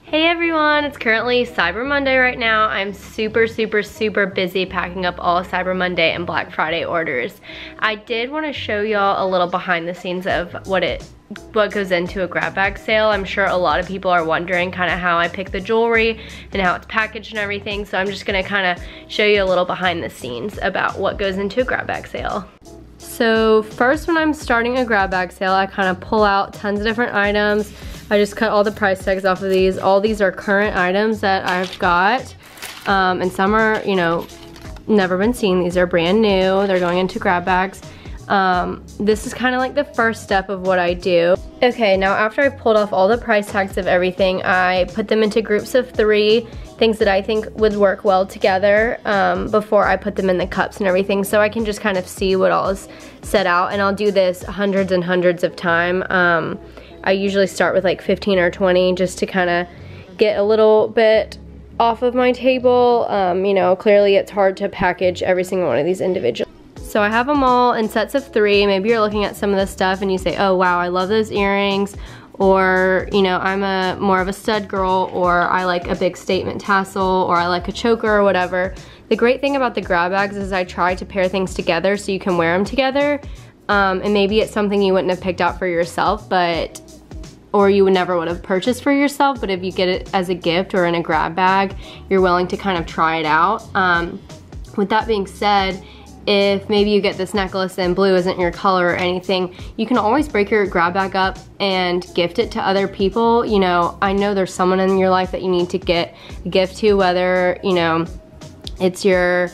Hey everyone, it's currently Cyber Monday right now. I'm super busy packing up all Cyber Monday and Black Friday orders. I did want to show y'all a little behind the scenes of what goes into a grab bag sale. I'm sure a lot of people are wondering kind of how I pick the jewelry and how it's packaged and everything, so I'm just gonna kind of show you a little behind the scenes about what goes into a grab bag sale. So first, when I'm starting a grab bag sale, I kind of pull out tons of different items. I just cut all the price tags off of these. All these are current items that I've got. And some are, you know, never been seen. These are brand new. They're going into grab bags. This is kind of like the first step of what I do. Okay, now after I pulled off all the price tags of everything, I put them into groups of 3, things that I think would work well together before I put them in the cups and everything, so I can just kind of see what all is set out. And I'll do this hundreds and hundreds of times. I usually start with like 15 or 20 just to kind of get a little bit off of my table. You know, clearly it's hard to package every single one of these individually. So I have them all in sets of 3. Maybe you're looking at some of this stuff and you say, oh wow, I love those earrings, or you know, I'm more of a stud girl, or I like a big statement tassel, or I like a choker or whatever. The great thing about the grab bags is I try to pair things together so you can wear them together. And maybe it's something you wouldn't have picked out for yourself, or you never would have purchased for yourself, but if you get it as a gift or in a grab bag, you're willing to kind of try it out. With that being said, if maybe you get this necklace and blue isn't your color or anything, you can always break your grab bag up and gift it to other people. You know, I know there's someone in your life that you need to get a gift to, whether, you know, it's your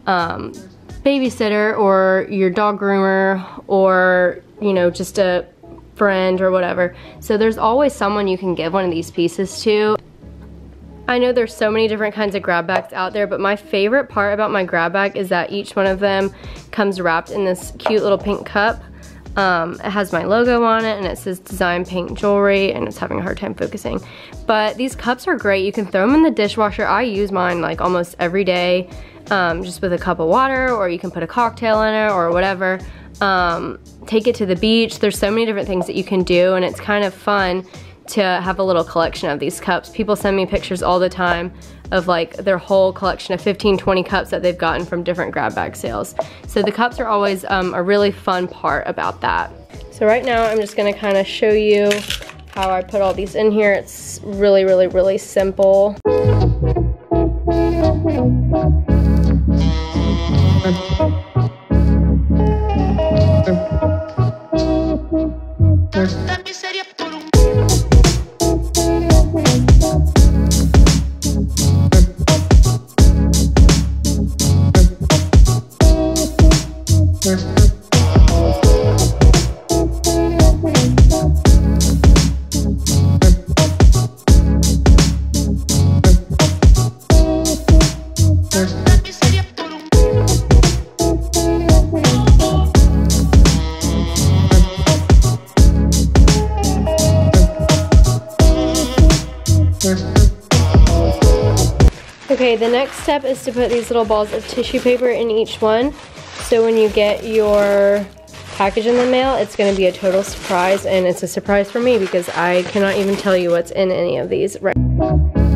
babysitter or your dog groomer, or, you know, just a friend or whatever. So there's always someone you can give one of these pieces to. I know there's so many different kinds of grab bags out there, but my favorite part about my grab bag is that each one of them comes wrapped in this cute little pink cup. It has my logo on it and it says Design Pink Jewelry, and it's having a hard time focusing. But these cups are great. You can throw them in the dishwasher. I use mine like almost every day, just with a cup of water, or you can put a cocktail in it or whatever. Take it to the beach. There's so many different things that you can do, and it's kind of fun to have a little collection of these cups. People send me pictures all the time of like their whole collection of 15, 20 cups that they've gotten from different grab bag sales. So the cups are always a really fun part about that. So right now I'm just gonna kind of show you how I put all these in here. It's really simple. Okay, the next step is to put these little balls of tissue paper in each one. So when you get your package in the mail, it's going to be a total surprise, and it's a surprise for me because I cannot even tell you what's in any of these right now.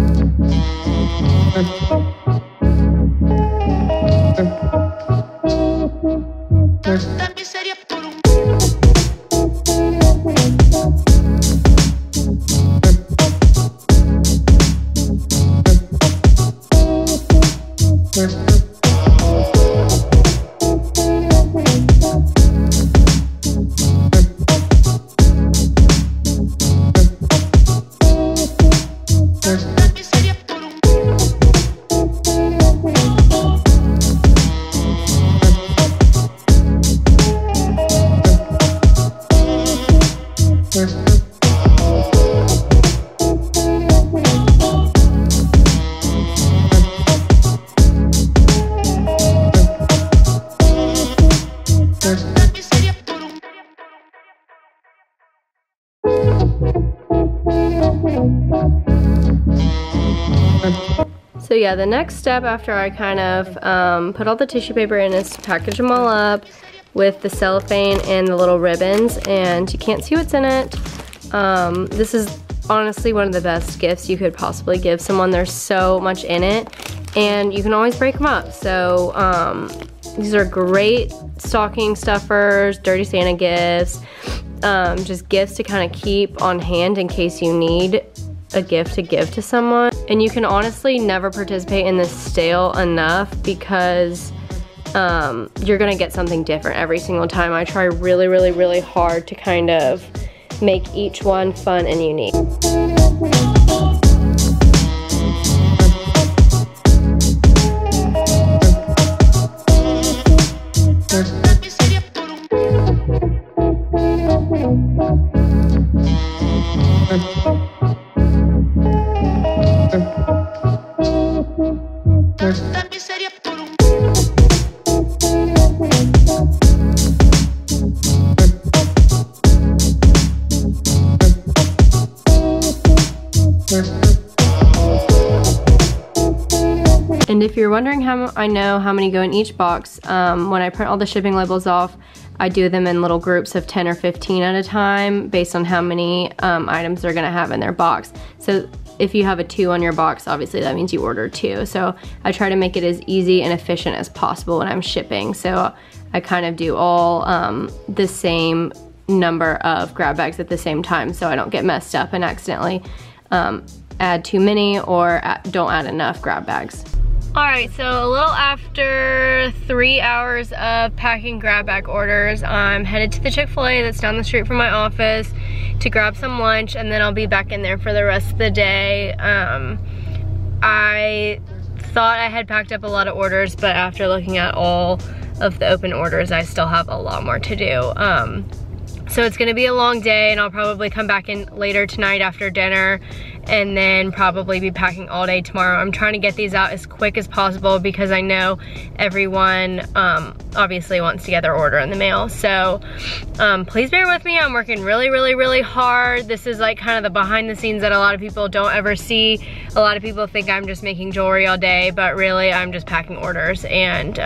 So yeah, the next step after I kind of put all the tissue paper in is to package them all up with the cellophane and the little ribbons, and you can't see what's in it. This is honestly one of the best gifts you could possibly give someone. There's so much in it, and you can always break them up. So these are great stocking stuffers, dirty Santa gifts, just gifts to kind of keep on hand in case you need a gift to give to someone. And you can honestly never participate in this stale enough, because you're gonna get something different every single time. I try really, really, really hard to kind of make each one fun and unique. And if you're wondering how I know how many go in each box, when I print all the shipping labels off, I do them in little groups of 10 or 15 at a time based on how many items they're gonna have in their box. So if you have a 2 on your box, obviously that means you order 2. So I try to make it as easy and efficient as possible when I'm shipping. So I kind of do all the same number of grab bags at the same time, so I don't get messed up and accidentally add too many or don't add enough grab bags. All right, so a little after 3 hours of packing grab bag orders, I'm headed to the Chick-fil-A that's down the street from my office to grab some lunch, and then I'll be back in there for the rest of the day. I thought I had packed up a lot of orders, but after looking at all of the open orders, I still have a lot more to do. So it's gonna be a long day, and I'll probably come back in later tonight after dinner, and then probably be packing all day tomorrow. I'm trying to get these out as quick as possible because I know everyone obviously wants to get their order in the mail. So please bear with me. I'm working really, really, really hard. This is like kind of the behind the scenes that a lot of people don't ever see. A lot of people think I'm just making jewelry all day, but really I'm just packing orders and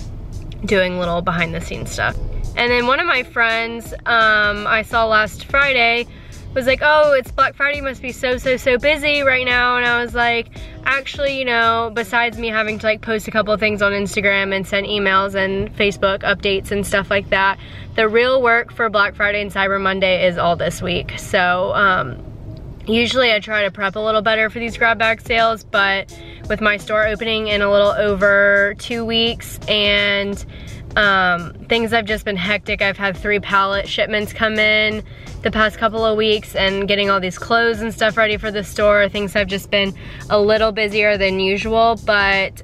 doing little behind the scenes stuff. And then one of my friends I saw last Friday was like, oh, it's Black Friday, must be so busy right now. And I was like, actually, you know, besides me having to like post a couple of things on Instagram and send emails and Facebook updates and stuff like that, the real work for Black Friday and Cyber Monday is all this week. So usually I try to prep a little better for these grab bag sales, but with my store opening in a little over 2 weeks and things have just been hectic. I've had 3 pallet shipments come in the past couple of weeks, and getting all these clothes and stuff ready for the store. Things have just been a little busier than usual, but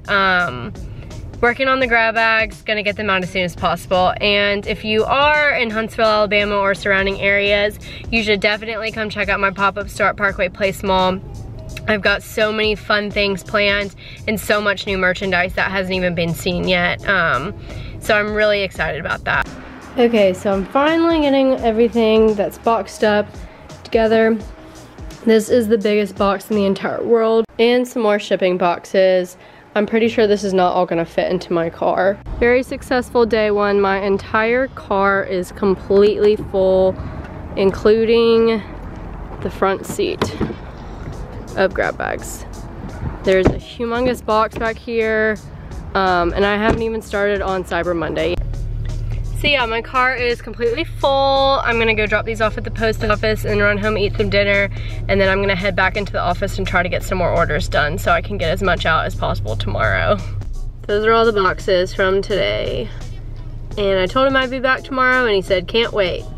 working on the grab bags, gonna get them out as soon as possible. And if you are in Huntsville, Alabama or surrounding areas, you should definitely come check out my pop-up store at Parkway Place Mall. I've got so many fun things planned and so much new merchandise that hasn't even been seen yet. So I'm really excited about that. Okay, so I'm finally getting everything that's boxed up together. This is the biggest box in the entire world, and some more shipping boxes. I'm pretty sure this is not all gonna fit into my car. Very successful day one. My entire car is completely full, including the front seat of grab bags. There's a humongous box back here, and I haven't even started on Cyber Monday. So yeah, my car is completely full. I'm gonna go drop these off at the post office and run home, eat some dinner, and then I'm gonna head back into the office and try to get some more orders done so I can get as much out as possible tomorrow. Those are all the boxes from today. And I told him I'd be back tomorrow, and he said, can't wait.